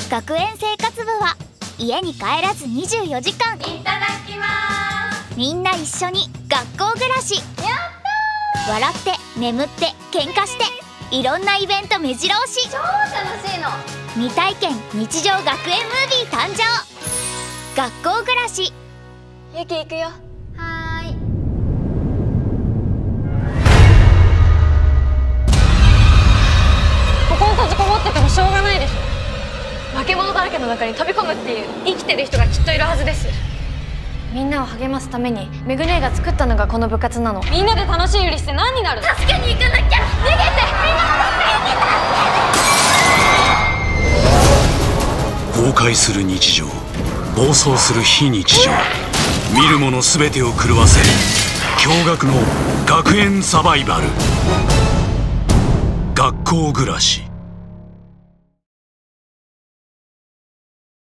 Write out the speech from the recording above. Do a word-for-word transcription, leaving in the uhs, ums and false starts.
学園生活部は家に帰らずにじゅうよじかん。いただきます。みんな一緒に学校暮らし。やったー。笑って眠って喧嘩していろんなイベント目白押し。超楽しいの。未体験日常学園ムービー誕生。学校暮らし。 ゆき行くよ。はーい。ここに閉じこもっててもしょうがないでしょ。化け物だらけの中に飛び込むっていう生きてる人がきっといるはずです。みんなを励ますためにメグ姉が作ったのがこの部活なの。みんなで楽しいふりして何になるの？助けに行かなきゃ。逃げて。みんな崩壊する日常、暴走する非日常、見る者全てを狂わせる驚愕の学園サバイバル。学校暮らし。